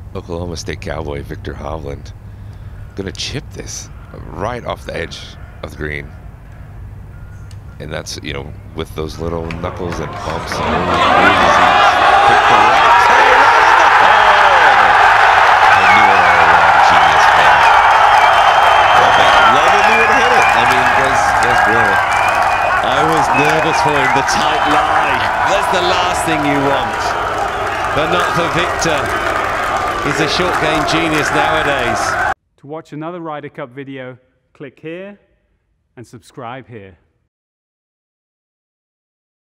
Oklahoma State Cowboy Viktor Hovland gonna chip this right off the edge of the green. And that's, you know, with those little knuckles and bumps. And I was nervous for him, the tight lie. That's the last thing you want. But not for Viktor. He's a short game genius nowadays. To watch another Ryder Cup video, click here and subscribe here.